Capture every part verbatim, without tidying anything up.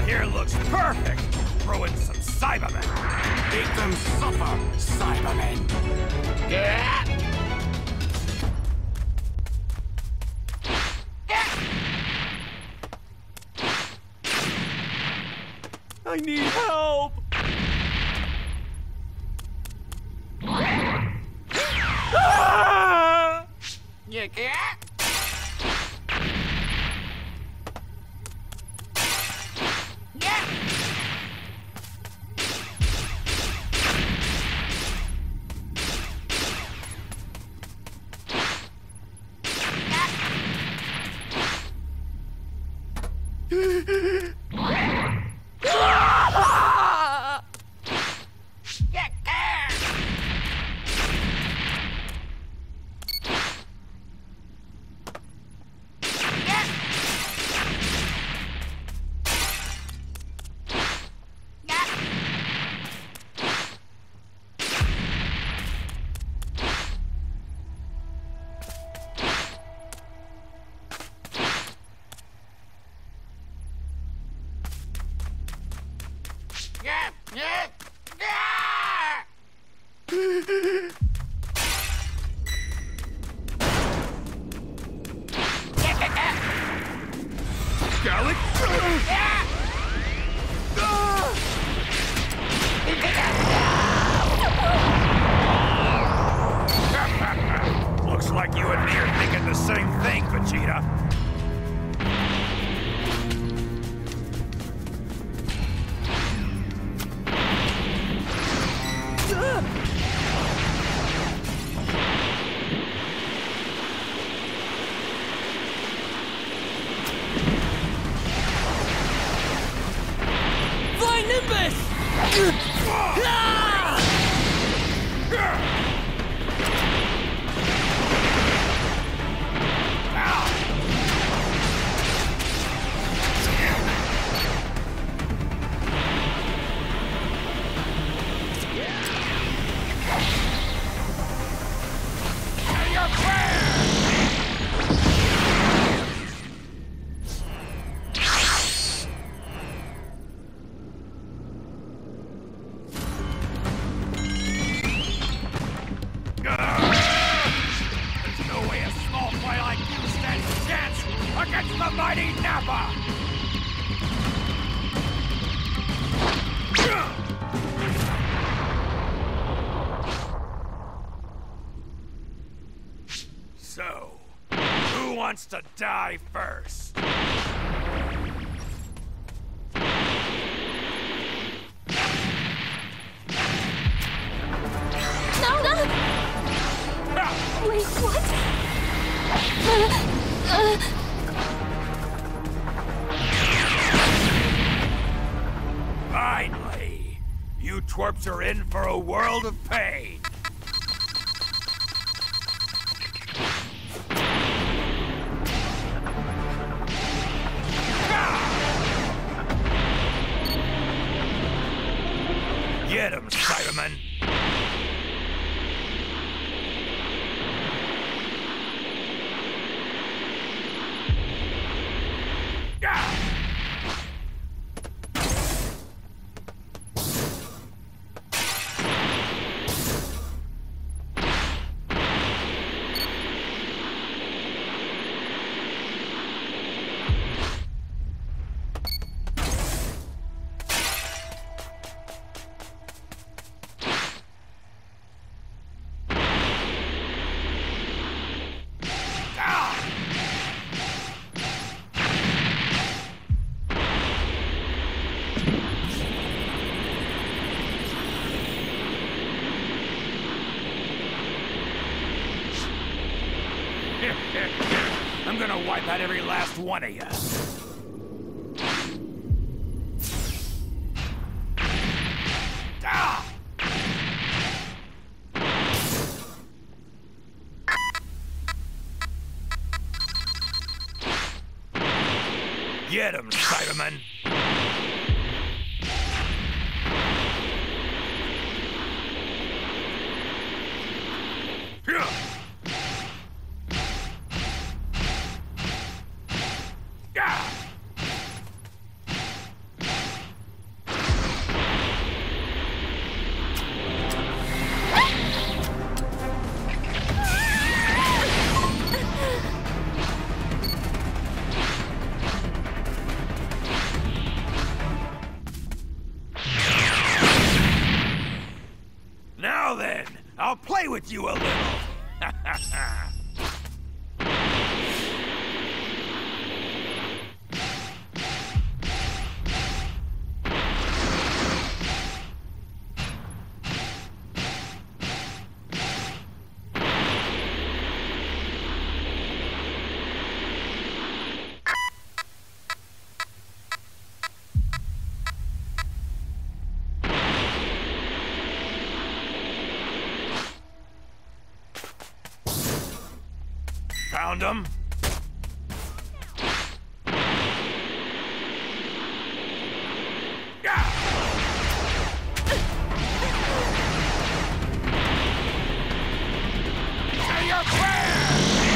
here looks perfect. Throw in some Cybermen. Make them suffer, Cybermen. Yeah. I need help! Ah! You can't? Looks like you and me are thinking the same thing, Vegeta. Fly Nimbus! Against the mighty Nappa! So, who wants to die first? No, no! Wait, what? Uh, uh... Finally! You twerps are in for a world of pain! Get him, Cyberman! I'm gonna wipe out every last one of you. Ah! Get him, Cyberman! test you a little. Found him. Say your prayer.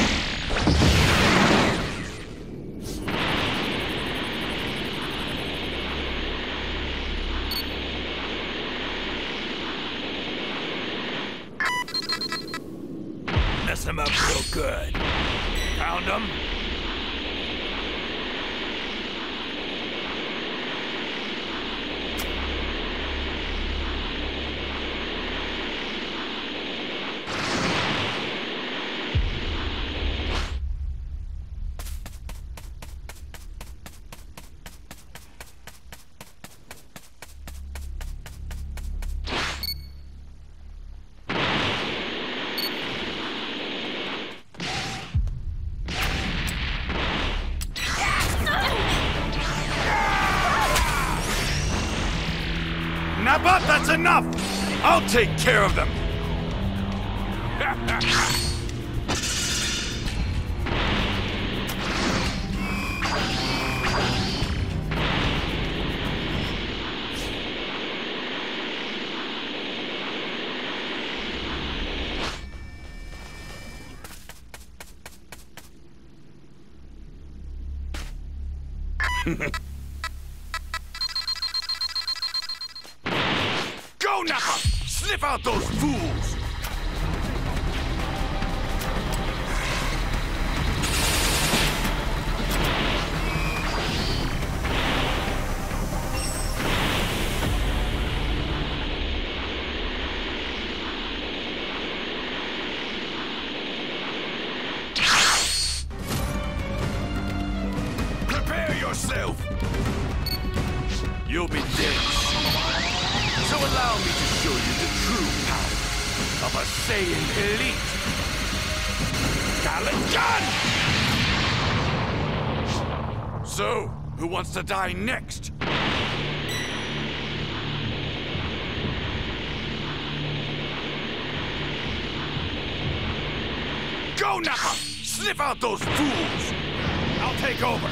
Mess him up real good. Found him? Naboth, that's enough! I'll take care of them! Go, Nappa! Sniff out those fools! Prepare yourself! You'll be dead. So allow me to show you the true power of a Saiyan elite. Kalinkan! So, who wants to die next? Go, Nappa! Sniff out those fools! I'll take over.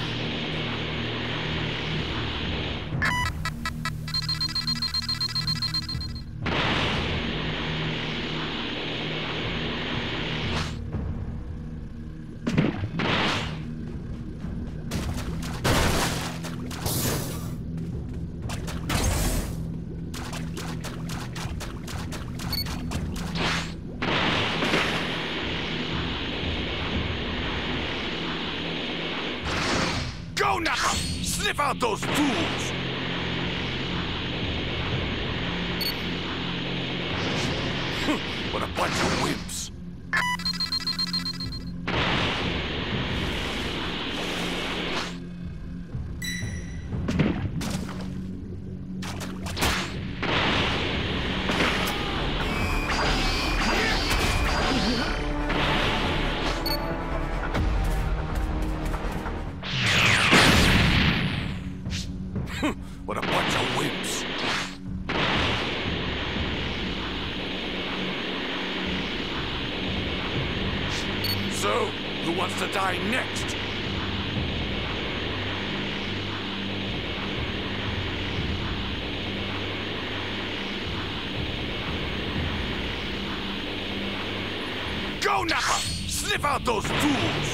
Go, Nappa! Sniff out those fools! What a bunch of wimps! What a bunch of wimps! So, who wants to die next? Go, Nappa! Sniff out those fools!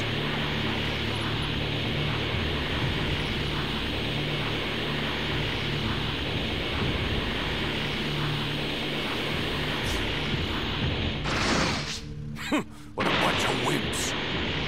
What a bunch of wimps!